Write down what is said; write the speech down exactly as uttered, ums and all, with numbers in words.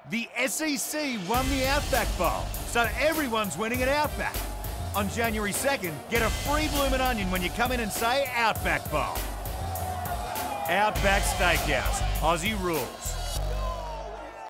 The S E C won the Outback Bowl, so everyone's winning at Outback. On January second, get a free Bloomin' Onion when you come in and say Outback Bowl. Outback Steakhouse, Aussie rules.